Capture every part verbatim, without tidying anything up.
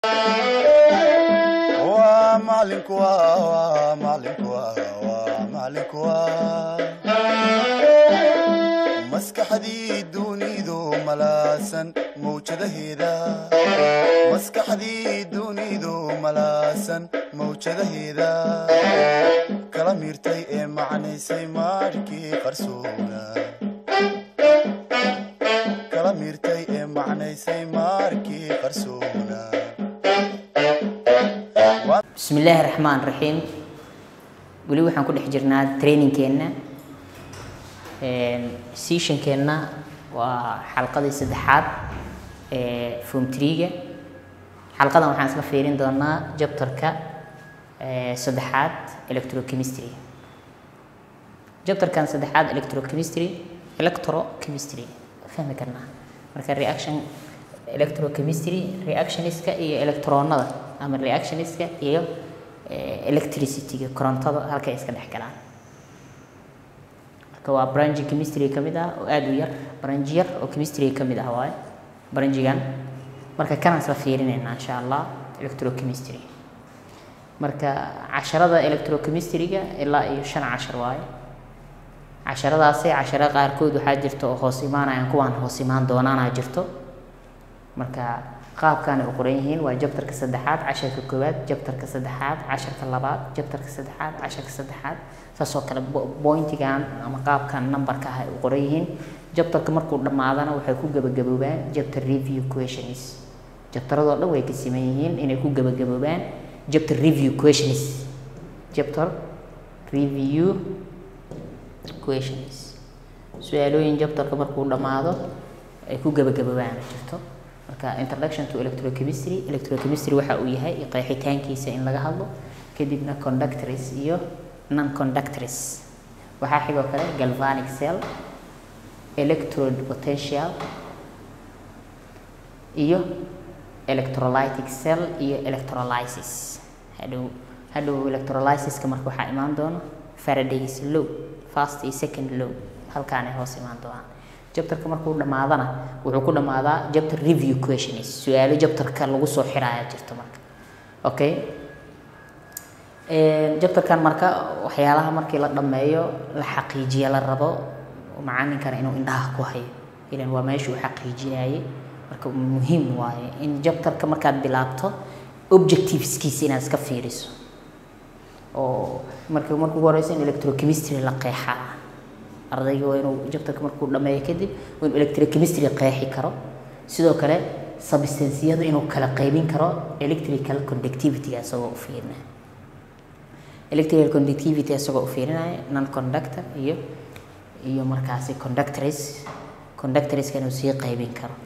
ومالك ومالك ومالك مسك حديد دوني ذو ملاسن موجده هذا مسك حديد دوني ذو ملاسن موجده هذا كلام يرتي معني سيماركي قرصونا كلام يرتي معني سيماركي قرصونا. بسم الله الرحمن الرحيم. ولي waxaan ku dhex jirnaa training keena ee session keena waa xalqadii saddexaad ee form three ga. xalqadan waxaan isla fiirin doonaa chapter-ka ee saddexaad electrochemistry. chapter-kan saddexaad electrochemistry electrochemistry fahmi karnaa marka reaction electrochemistry reactioniska iyo electronada ama reactioniska iyo electricity korontada halka iska dhex galaan. marka waa branch chemistry kamid ah oo aad u yar branch yar oo chemistry kamid ah waay branchigan marka kana isla fiirinayna insha Allah electrochemistry. marka casharada electrochemistry-ga ilaa iyo shan cashar waay. casharadaasi cashara qaar kood waxa jirto oo hoos imaanayaan kuwan hoos imaan doonaan jirto. marka qaabkan u qoran yihiin waa chapter-ka saddexaad casharka koowaad chapter-ka saddexaad casharka labaad chapter-ka saddexaad casharka saddexaad saasoo kale pointigan ama qaabkan number-ka ah u qoran yihiin. chapter-ka markuu dhamaadana waxay ku gabagaboobaan chapter review questions. chapter-rada dhan way ka siman yihiin inay ku gabagaboobaan chapter review questions. chapter review questions su'aalooyin chapter-ka markuu dhamaado ay ku gabagaboobaan jirto. marka introduction to electrochemistry electrochemistry waxa uu yahay qeexitaankiisa in laga hadlo kadibna conductors iyo non conductors waxa xigo kale galvanic cell electrode potential iyo electrolytic cell iyo electrolysis. hado hado electrolysis ka marka waxa imaan doona Faraday's law first iyo second law halkaan ay hoos imaan doonaan. chapter-ka markuu dhamaadana wuxuu ku dhamaadaa chapter review questions su'aalo chapter-ka lagu soo xiraaya jirto marka. okay ee chapter-kan marka waxyaalaha markii la dhameeyo la xaqiijiyo la rabo macallinkana inuu indhaha ku hayo ilaan waa meesha uu xaqiijinayay. marka muhiim waaye in chapter-ka markaad bilaabto objectives-kiisa inaad iska fiiriso oo marka markuu horeyso in electrochemistry la qeexaa ardayga waa inuu chapter-ka markuu dhameeyo kadib in electrochemistry qeexi karo sidoo kale substance-yada inuu kala qaybin karo electrical conductivity asagoo u fiirina electrical conductivity asagoo u fiirinaya non conductor iyo iyo markaasi conductors conductors inuu sii qaybin karo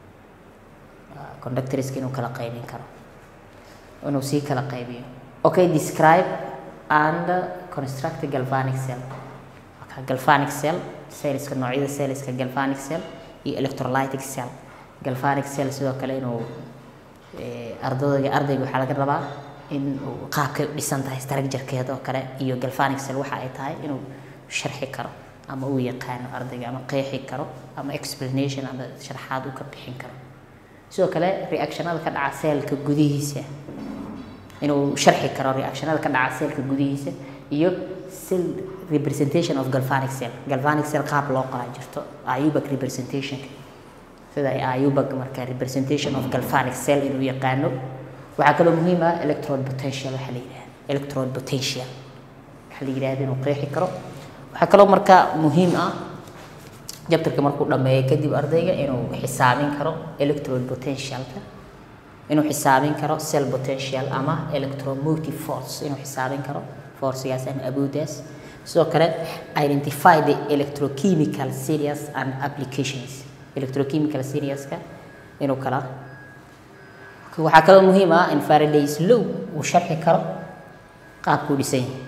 conductors inuu kala qaybin karo inuu sii kala qaybiyo. okay describe and construct a galvanic cell. galvanic cell cells ka noocyada cells ka galvanic cell iyo electrolytic cell. galvanic cell sidoo kale inuu ee ardayga ardayga waxa laga rabaa in uu qaabka dhisan tahay structure-keeda oo kale iyo galvanic cell waxa ay tahay inuu sharxi karo ama uu yaqaano ardayga ama qeexi karo ama explanation ama sharaxaad uu ka bixin karo. sidoo kale reactionada ka dhaca cell-ka gudihiisa inuu sharxi karo reactionada ka dhaca cell-ka gudihiisa iyo cell representation of galvanic cell. galvanic cell qaab loo qora jirto ayubak representation sida ay ayubak marka representation of galvanic cell inuu yaqaano. waxa kale oo muhiim ah electrode potential waxa la yiraahdo electrode potential waxa la yiraahdo inuu qeexi karo. waxa kale oo marka muhiim ah chapter-ka markuu dhameeyo kadib ardayga inuu xisaabin karo electrode potential-ka inuu xisaabin karo cell potential ama electromotive force inuu xisaabin karo force-gaas and abudas. sidoo kale identify the electrochemical series and applications. electrochemical series-ka inuu kala waxa kale oo muhiim ah in Faraday's law uu sharxi karo qaabku dhisan yahay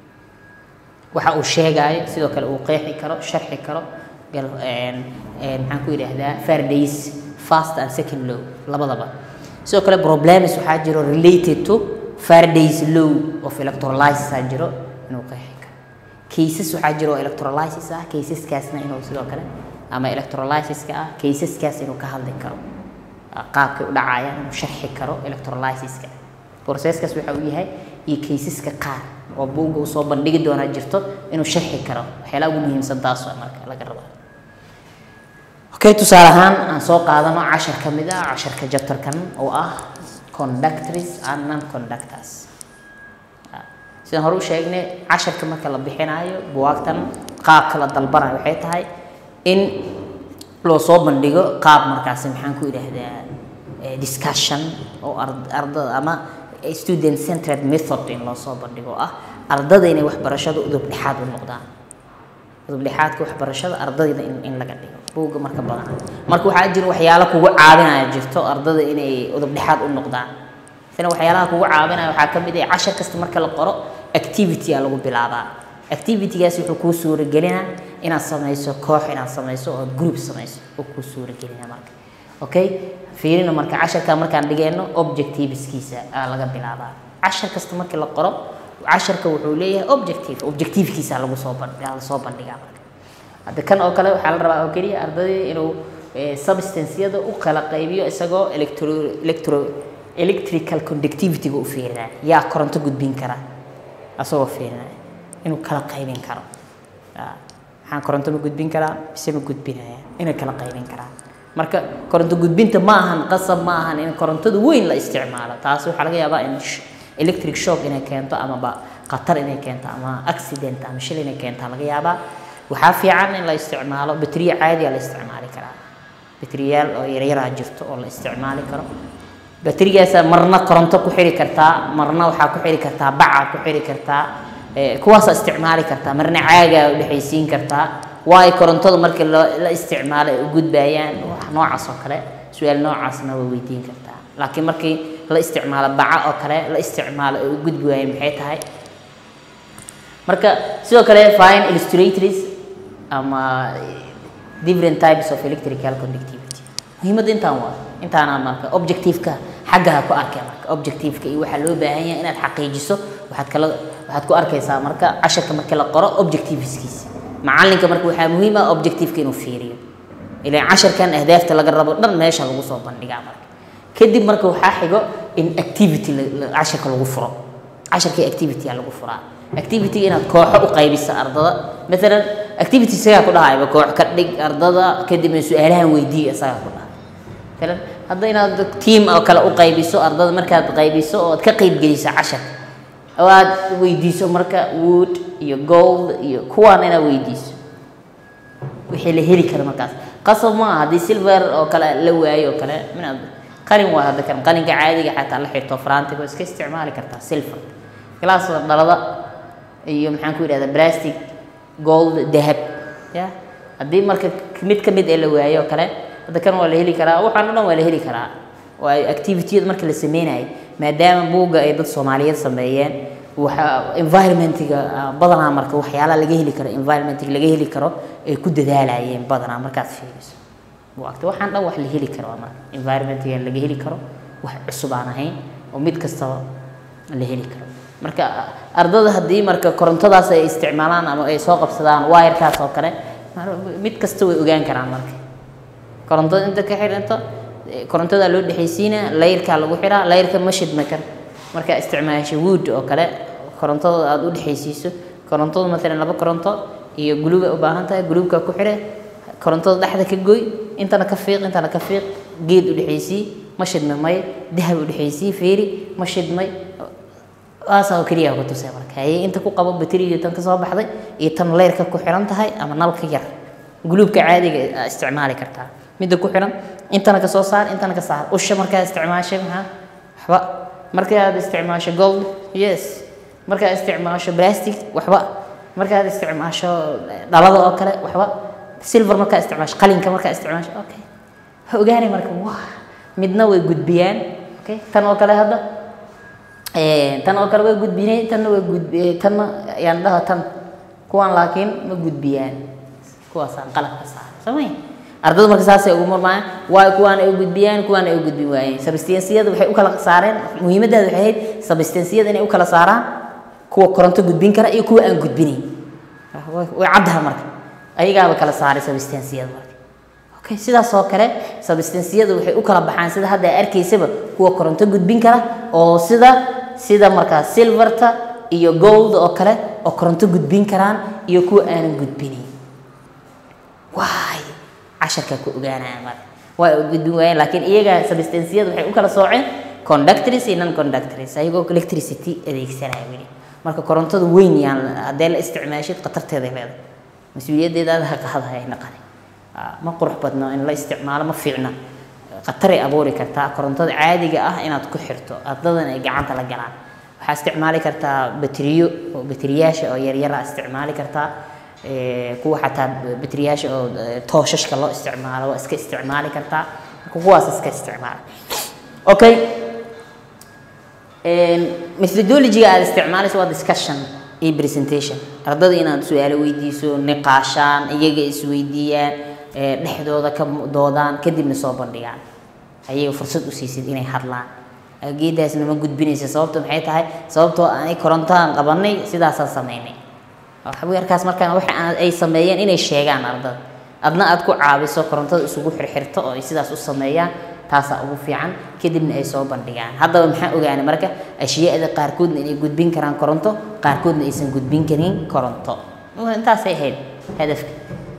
waxa uu sheegay sidoo kale uu qeexi karo sharxi karo gal een een maxaan ku yiraahdaa Faraday's first and second law labadaba. sidoo kale problems waxa jiro related to Faraday's law of electrolysis jiro inuu qeexi karo. cases waxa jiro electrolysis ah cases kaasna inuu sidoo kale ama electrolysis ka ah cases kaas inuu ka hadli karo qaabka u dhacaya inuu sharxi karo electrolysiska processkaas waxa uu yahay iyo caseska qaar oo buugga soo bandhigi doona jirto inuu sharxi karo waxyaalaha ugu muhiimsan taas oo marka laga rabo okay tusaale ahaan aan soo qaadano cashar ka mid ah casharka chapterkan oo ah conductors and non-conductors sidaan hore u sheegnay casharka marka la bixinayo buugtan qaabka la dalbanayo waxay tahay in loo soo bandhigo qaab markaas maxaan ku yiraahdaa discussion oo ardada ama student centered method in loo soo bandhigo ah ardada inay waxbarashada udub dhexaad u noqdaan udub dhexaadka waxbarashada ardayda in in laga dhigo buugga marka badan marka waxa jira waxyaalo kugu caawinaya jirto ardada inay udub dhexaad u noqdaan sina waxyaalaha kugu caawinaya waxa kamid ah cashar kasta marka la qoro activity lagu bilaabaa activity-gaas wuxuu kuu suura gelinaa inaad samayso koox inaad samayso oo group samayso oo kuu suura gelinaa marka okay fiirina marka casharka markaan dhigeyno objectiveskiisa laga bilaabaa cashar kasta marka la qoro casharka wuxuu leeyahay objective objectivekiisa lagu soo bandhigaa la soo bandhigaa marka hadda kan oo kale waxa la rabaa oo kaliya ardayda inuu substance-yada u kala qaybiyo isagoo electro electro electrical conductivity u fiirinaa yaa koronto gudbin kara asoo fiirinaa inuu kala qaybin karo waxaan koronto ma gudbin karaa mise ma gudbinaya inay kala qaybin karaan marka koronto gudbinta ma ahan qasab ma ahan in korontada weyn la isticmaalo taas waxa laga yaabaa in electric shock inay keento ama ba qatar inay keento ama accident ama shil inay keento laga yaabaa waxa fiican in la isticmaalo bateriya caadi ah la isticmaali karaa bateriyaal oo yaryar ah jirto oo la isticmaali karo baterigaas marna koronto ku xiri kartaa marna waxa ku xiri kartaa baca ku xiri kartaa kuwaas isticmaali kartaa marna caaga u dhaxaysiin kartaa waay korontada marka la isticmaalo u gudbayaan wax noocaas oo kale su'aal noocaasna way weydiin kartaa laakiin markii la isticmaalo baca oo kale la isticmaalo u gudbayaan maxay tahay marka sidoo kale fine illustrators ama different types of electrical conductivity muhiimada intaan waa intaana marka objective-ka xagga ku arkay marka objective-ka iyo waxa loo baahan yahay inaad xaqiijiso waxaad kala waxaad ku arkaysaa marka casharka marka la qoro objectiveskiisa macalinka marka waxa muhiim ah objective-ka inuu fiiriyo ilaa casharkan ahdaafta laga rabo dhan meesha lagu soo bandhigaa marka kadib marka waxa xigo in activity casharka lagu furo casharka activity lagu furaa activity inaad kooxo u qaybiso ardada mesela activity saga ku dhahay koox ka dhig ardada kadib su'aalahan weydiiyo saga ku dhahay مثلا هذا إن تيم أو كلا أقيبسوا أرض مركز أقيبسوا أو تقيب جلسة عشر أو ويديسوا مركز وود يو جولد يو كوان أنا ويديس وحيل هيري كذا مركز قصب ما هذه سيلفر أو كلا لواي أو كلا من هذا قارن واحد كان قارن كعادي حتى على حيط فرانتي بس كاستعمال كرتا سيلفر كلاس ضربة يوم حنقول هذا بلاستيك جولد ذهب يا هذه مركز كميت كميت لواي أو كلا هذا كان ولا هلي كرا وحنا ولا هلي كرا واكتيفيتي marka la sameeyay maadaama buuga ay dad Soomaaliyeed sameeyeen waxa environment-ga badanaa marka waxyaala laga heli karo environment-ga laga heli karo ay ku dadaalayeen badanaa markaad fiiriso waqti waxaan dhan wax la heli karo ama environment-ga laga heli karo wax cusub aan ahayn oo mid kasta la heli karo marka ardada hadii marka korontadaas ay isticmaalaan ama ay soo qabsadaan wire-kaas oo kale mid kasta way ogaan karaan marka korontada inta ka xiranto korontada loo dhaxaysiina layrka lagu xiraa layrka mashid makar marka isticmaasho wood oo kale korontada aad u dhaxaysiiso korontada mesela laba koronto iyo guluub u baahan tahay guluubka ku xire korontada dhaxda ka gooy intana ka fiiq intana ka fiiq geed u dhaxaysii mashid may dahab u dhaxaysii feeri mashid may aasoo kaliya ku tusay marka ay inta ku qabo bateriga tan ka soo baxday iyo tan layrka ku xiran tahay ama nalka yar guluubka caadiga isticmaali kartaa mid ku xiran intana ka soo saar intana ka saar usha marka isticmaashay maxaa waxba marka aad isticmaasho gold yes marka isticmaasho plastic waxba marka aad isticmaasho dhalada oo kale waxba silver marka isticmaasho qalinka marka isticmaasho okay ogaanay marka waa midna way gudbiyaan okay tan oo kale hadda ee tan oo kale way gudbinay tan way gudbiyay tan yaan dhaha tan kuwan laakiin ma gudbiyaan kuwaas aan qalab ka saar samay ardada marka saasay ugu marmaan way kuwan ay u gudbiyaan kuwan ay u gudbin waayeen substance-yada waxay u kala saareen muhiimadda waxay ahayd substance-yada inay u kala saaraan kuwa koronto gudbin kara iyo kuwa aan gudbinayn way caddaha marka ayaga kala saaray substance-yada marka okay sidaas oo kale substanceyada waxay u kala baxaan sida hadda arkaysaba kuwa koronto gudbin kara oo sida sida marka silverta iyo gold oo kale oo koronto gudbin karaan iyo kuwa aan gudbinin waay casharka ku ogaanaya mar way gudbin waayeen laakiin iyaga substanceyada waxay u kala sooceen conductors iyo non conductors ayagoo electricity adeegsanaya weli marka korontada weyn yaan hadii la isticmaasho qatarteeda leedahay mas'uuliyadeeda ha qaadahay naqan ma qurux badno in la isticmaalo ma fiicna qatar ay abuuri kartaa korontada caadiga ah inaad ku xirto adadan ay gacanta la galaan waxa isticmaali kartaa bateriyo oo bateriyaasha oo yar yar isticmaali kartaa ee kuwa xataa bateriyaasha oo tooshashka loo isticmaalo waa iska isticmaali kartaa kuwaas iska isticmaal okay een methodology aad isticmaalayso waa discussion iyo presentation ardada inaad su'aalo weydiiso niqaashaan iyaga is weydiiyaan ee dhexdooda ka doodaan kadibna soo bandhigaan ayaga fursad u siisid inay hadlaan geedaasna ma gudbinaysa sababtu maxay tahay sababtoo aan korontaan qabanay sidaas aan sameeynay waxa weerkaas markaan waxa ay sameeyeen inay sheegaan ardada adna aad ku caawiso korontada isugu xirxirto oo ay sidaas u sameeyaan taas ugu fiican kadibna ay soo bandhigaan haddaba maxaa ogaanay marka ashiyada qaar kood inay gudbin karaan koronto qaar koodna aysan gudbin karin koronto intaas ay ahayd hadafka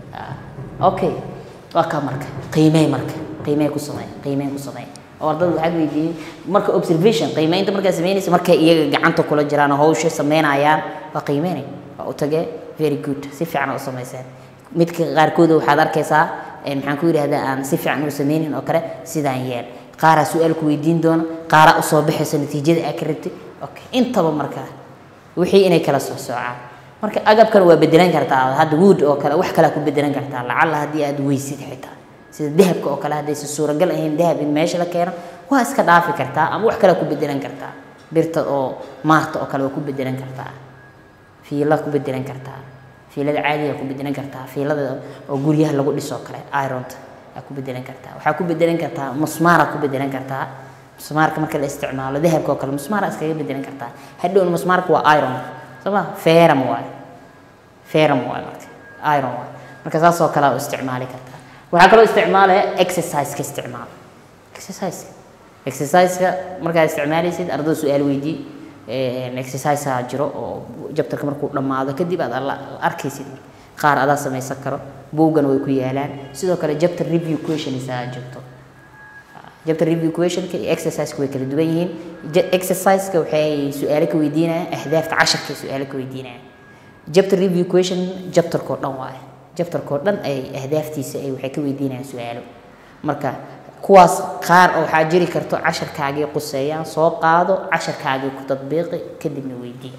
okay waa ka marka qiimay marka qiimay ku sameey qiimay ku sameey ardada waxa weydii marka observation qiimaynta marka sameynaysa marka iyaga gacanta kula jiraan hawsha sameynayaan waa qiimeynay waa u tagay very good si fiican u sameeysan midka qaar kood waxaad arkaysaa in maxaan ku yiraahdaa aan si fiican u sameynin oo kale sidaan yeel qaara su'aal ku weydiin doona qaara u soo bixaysa natiijada accurate okay intaba marka wixii inay kala soo soocaan marka agabkan waa bedelan kartaa hadda wood oo kale wax kale ku bedelan kartaa lacala hadii aad weysid xitaa sida dahabka oo kale hadii si suuragal ahayn dahab in meesha la keeno waa iska dhaafi kartaa ama wax kale ku bedelan kartaa birta oo maarta oo kale ku bedelan kartaa fiila ku bedelan kartaa fiilada caadiga ku bedelan kartaa fiilada oo guriyaha lagu dhiso kale iron ku bedelan kartaa waxa ku bedelan kartaa musmaar ku bedelan kartaa musmaarka marka la isticmaalo dahabka oo kale musmaar iskaga bedelan kartaa hadhow musmaarku waa iron sabab ferrum waa ferrum waa iron waa marka saas oo kale u isticmaali kartaa waxa kale isticmaalaya exercise ka isticmaal exercise exercise marka isticmaalaysid ardada su'aal weydii ee exercise jiro oo jabtarka markuu dhamaado kadib aad arkaysid qaar aad sameeysan karo buugan way ku yaalaan sidoo kale jabtar review question isaa jirto jabtar review question ka exercise way kala duwan yihiin exercise ka waxay su'aalo ka weydiinayaan ahdaafta casharka su'aalo ka weydiinayaan jabtar review question jabtar ko dhan waa jabtar ko dhan ay ahdaaftiisa ay waxay ka weydiinayaan su'aalo marka kuwaas qaar oo waxa jiri karto casharkaaga quseeyaan soo qaado casharkaaga ku tadbiiqi kadibna weydii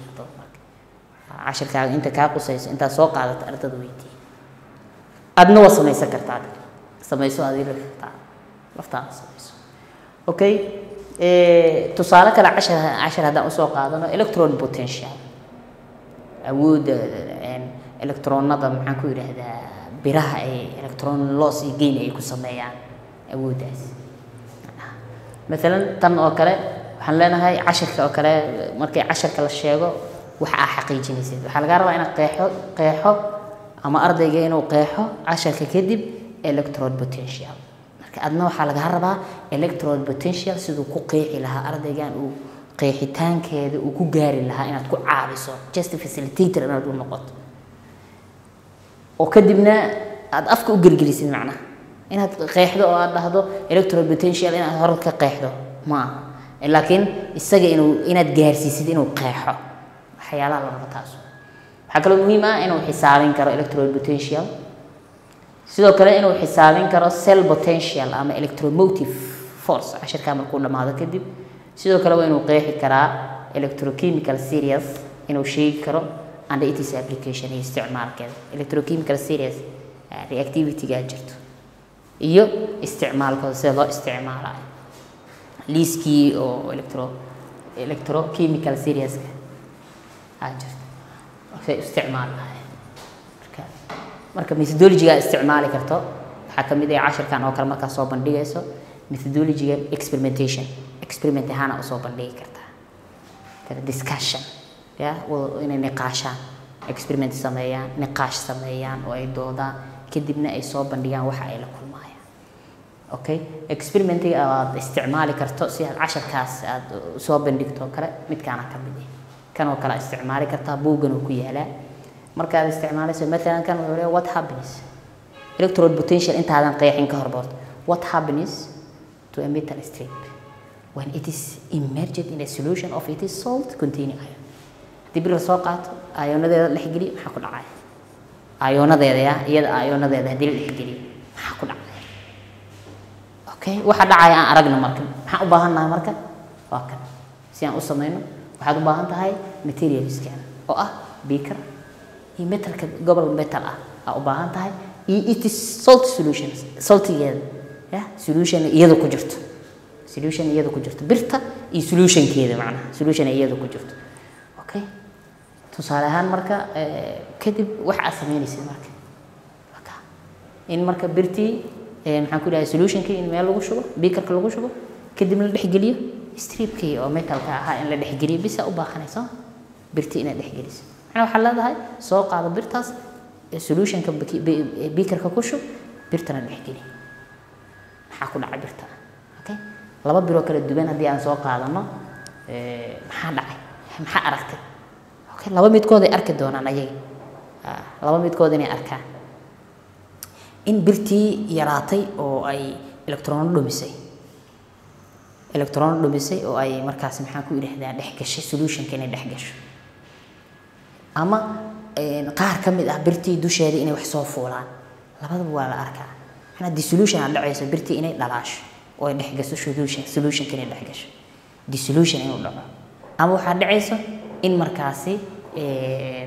casharkaaga inta ka quseyso inta soo qaadato ardada weydii adna waa samaysan kartaa samayso adiga kartaa laftaan samayso okay ee tusaale kale cashar cashar hadaan u soo qaadano electron potential awooda electronada maxaan ku yiraahdaa biraha ay electron loss iyo gain ay ku sameeyaan awoodaas مثلا tan oo kale waxaan leenahay casharka oo kale markii casharka la sheego waxa aan xaqiijinaysid waxa laga rabaa in qeexo qeexo ama ardayga inuu qeexo casharka kadib electron potential marka adna waxa laga rabaa electron potential sidoo ku qeexi lahaa ardaygan uu qeexitaankeeda uu ku gaari lahaa inaad ku caawiso just facilitator inaad u noqoto oo kadibna aad afka u gelgelisid macnaha inaad qeexdo oo aad dhahdo electron potential inaad hor ka qeexdo ma laakiin isaga inuu inaad gaarsiisid inuu qeexo waxyaalaha la rabo taas waxa kale muhiim ah inuu xisaabin karo electron potential sidoo kale inuu xisaabin karo cell potential ama electromotive force ashirka markuu dhamaado kadib sidoo kale waa inuu qeexi karaa electrochemical series inuu sheegi karo and its application iyo isticmaalkeeda electrochemical series reactivity ga jirto iyo isticmaalkooda sida loo isticmaalayo liiskii oo electro electrochemical series ka jirto waxay isticmaalahay marka marka methodology ga isticmaali karto waxa kamid ah casharkan oo kale marka soo bandhigayso methodology experimentation experiment ahaan oo soo bandhigi kartaa kala discussion ya oo inay niqaashaan experiment sameeyaan niqaash sameeyaan oo ay doodaan kadibna ay soo bandhigaan waxa ay la kulmayaan okay experimentiga aad isticmaali karto si aad casharkaas aad soo bandhigto kale midkaana ka mid ah kan oo kale isticmaali kartaa buugan uu ku yaalaa marka aad isticmaalayso مثلا kan wuxuu leeyahay what happens electrode potential intaadan qeexin ka horbood what happens to a metal strip when it is immersed in a solution of its salt containing ion dib la soo qaato ayonadeeda la xigeliyo maxaa ku dhacay ayonadeeda iyada ayonadeeda hadii la xigeliyo maxaa ku dhacay okay waxa dhacay aan aragno marka maxaa u baahannahay marka waa kan si aan u sameeyno waxaad u baahan tahay materials kan oo ah beaker iyo metalka gobol metal ah aa u baahan tahay it is salt solutions saltigeeda ya solution iyada ku jirto solution iyada ku jirto birta iyo solution keeda macnaha solution iyada ku jirto okay tusaale ahaan marka kadib waxa aad sameynaysid marka waka in marka birtii maxaan ku dhahay solution-kii in meel lagu shubo beaker-ka lagu shubo kadib la dhex geliyo strip-kii oo metal-ka ahaa in la dhex geliyo bis u baahanayso birtii inaad dhex geliso macnaha waxaa leedahay soo qaado birtaas solution-ka beaker-ka ku shub birtana dhex geli maxaa ku dhacay birta okay laba biro kala duwan haddii aan soo qaadano maxaa dhacay maxaa aragtay okay laba midkood ay arki doonaan ayaga laba midkood inay arkaan in birtii yaraatay oo ay electron dhumisay electron dhumisay oo ay markaas maxaan ku yiraahdaa dhex gashay solution-ka inay dhex gasho ama qaar ka mid ah birtii dusheeda inay wax soo fuulaan labadaba waa la arkaa ana dissolution aan dhacayso birtii inay dhalaasho oo ay dhex gasho solution solution-ka inay dhex gasho dissolution inuu dhaco ama waxa dhacayso in markaasi ee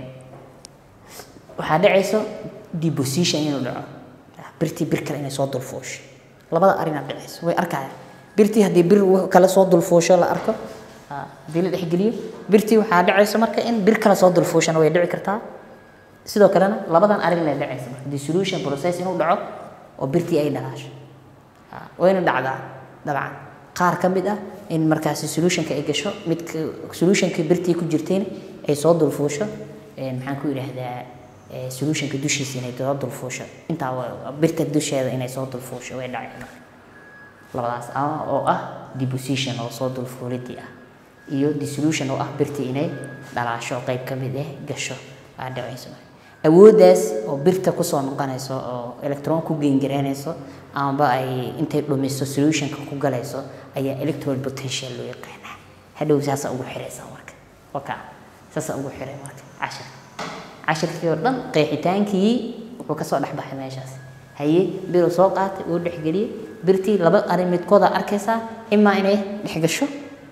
waxa dhacayso deposition inuu dhaco birtii bir kale inay soo dulfoosho labada arin aad dhacayso way arkayaan birtii hadii bir kale soo dulfoosho la arko hadii la dhex geliyo birtii waxa dhacayso marka in bir kale soo dulfooshana way dhici kartaa sidoo kalena labadan arin la dhacayso marka dissolution process inuu dhaco oo birtii ay dhalaasho wayna dhacdaa dabcan qaar ka mid ah in markaas solution-ka ay gasho mid solution-ka birtii ku jirteen ay soo dulfoosho een maxaan ku yiraahdaa solution-ka dushiisa inay soo dulfoosho inta birta dusheeda inay soo dulfoosho way dhacayaan labadaas oo ah deposition oo soo dulfoolidii ah iyo dissolution oo ah birtii inay dhalaasho qayb ka mid ah gasho aa dhacayso awoodaas oo birta ku soo noqonayso oo electron ku geengareynayso ama ay intay dhumiso solution-ka ku galayso ayaa electrode potential loo yaqaanaa hadhow saasa ugu xiraysa marka waka saasa ugu xiray marka cashar casharkii oo dhan qeexitaankii wuxuu ka soo dhaxbaxay meeshaas haye biro soo qaatay oo dhex galiyay birtii laba arin midkooda arkaysa ima inay dhex gasho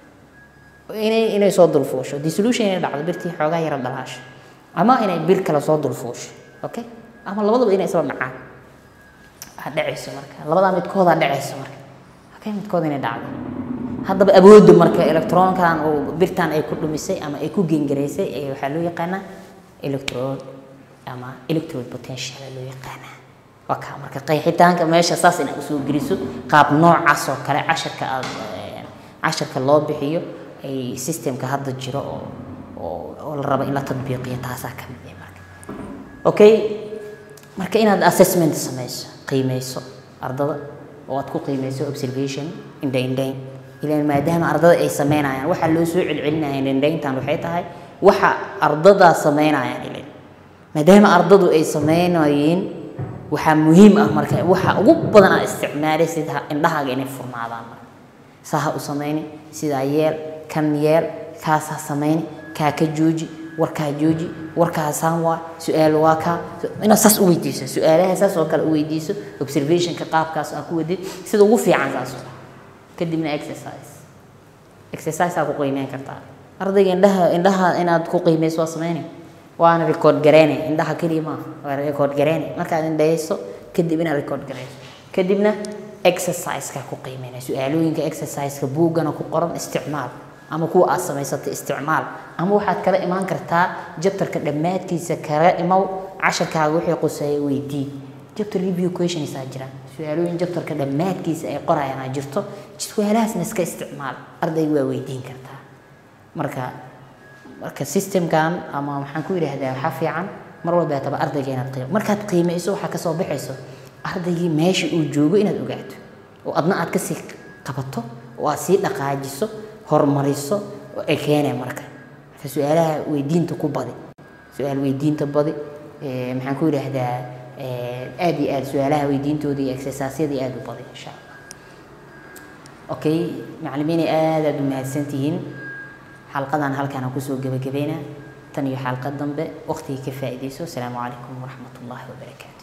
inay inay soo dulfoosho dissolution inay dhacdo birtii xoogaa yar dhalaasho ama inay bir kala soo dulfoosho okay ama labadaba inay soo dhacaan dhacayso marka labada midkooda dhacayso marka okay midkooda inay dhacdo haddaba awooddu marka electron-kan oo birtan ay ku dhumisay ama ay ku geengareysay ee waxa loo yaqaanaa electrode ama electrode potential loo yaqaanaa waka marka qeexitaanka meesha saas in ay soo geliso qaab noocaas oo kale casharka aad casharka loo bixiyo ay systemka hadda jiro oo oo la rabo in la tadbiiqiyo taas ka mid ah marka okay marka inaad assessment sameyso qiimeyso ardada oo aad ku qiimeyso observation indhayn ilaa maadaama ardada ay sameynayaan waxa loo soo celcelinayaan indhayntan waxay tahay waxa ardada sameynayaan ilaa maadaama ardadu ay sameynayeen waxa muhiim ah marka waxa ugu badan aad isticmaalaysid indhahaaga inay furnaadaan saha u sameeyni sida yeel kan yeel kaasa sameeyni ka ka jooji warka jooji warka saanwa su'aal waa ka ina saas u weydiiso su'aalaha saas oo kale u weydiiso observation ka qaabkaas aan ku wadid sida ugu fiican saas kadibna exercise exercise aad ku qiimeyn kartaa ardayga indhaha indhaha inaad ku qiimeyso waa sameeyni waana record gareene indhaha kaliya ma waa record gareene marka aad indhayso kadib inaad record gareyso kadibna exercise ka ku qiimeynay su'aalooyinka exercise ka buugana ku qoran isticmaal ama kuwa aad samaysatay isticmaal ama waxaad kala iman kartaa jabtarka dhamaadkiisa kala imaw casharkaaga wixii qusay weydii jabtar review questions aa jiraan su'aalooyin jabtarka dhamaadkiisa ay qorayaan jirto su'aalahaasna iska isticmaal ardaygu waa weydiin kartaa marka marka systemkan ama waxaan ku yiraahdaa waxa fiican mar walba taba ardayga inaad qiimo markaad qiimeyso waxa ka soo bixayso ardaygii meesha uu joogo inaad ogaato oo adna aad ka sii qabato oo aad sii dhaqaajiso hormariso oo ay keenay marka su'aalaha weydiinta ku badi su'aal weydiinta badi ee maxaan ku yiraahdaa ee aad iyo aad su'aalaha weydiintoodii exercise-yadii aad u badi insha Allah okay macallimiin aad aad u mahadsantihiin xalqadan halkaan ku soo gabagabeynaa tan iyo xalqad dambe waqtiga ka faa'iideyso. Assalaamu calaykum wa rahmatullaahi wa barakaatuh.